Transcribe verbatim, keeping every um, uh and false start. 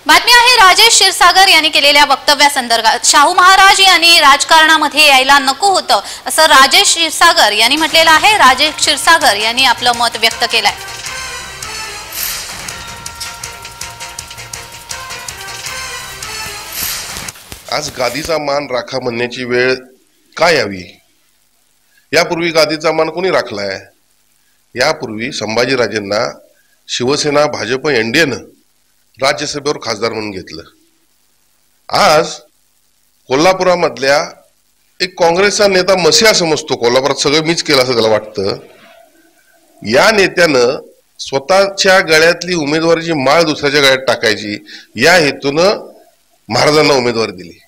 बातमी आहे राजेश क्षीरसागर यांनी केलेल्या वक्तव्यासंदर्भात। शाहू महाराज यांनी राजकारणामध्ये यायला नको होतं असं राजेश क्षीरसागर यांनी म्हटलेलं आहे। राजेश क्षीरसागर यांनी आपलं मत व्यक्त केलंय। आज गादीचा मान राखा म्हणण्याची वेळ का यावी? यापूर्वी गादीचा मान कोणी राखलाय? यापूर्वी संभाजीराजेंना शिवसेना भाजप एनडीएनं राज्यसभेवर खासदार म्हणून घेतलं। आज कोल्हापुरामधल्या एक काँग्रेसचा नेता मसिया समजतो, कोल्हापुरात सगळं मीच केलं असं त्याला वाटतं, या नेत्यानं स्वतःच्या गळ्यातली उमेदवारीची माळ दुसऱ्याच्या गळ्यात टाकायची या हेतूनं महाराजांना उमेदवारी दिली।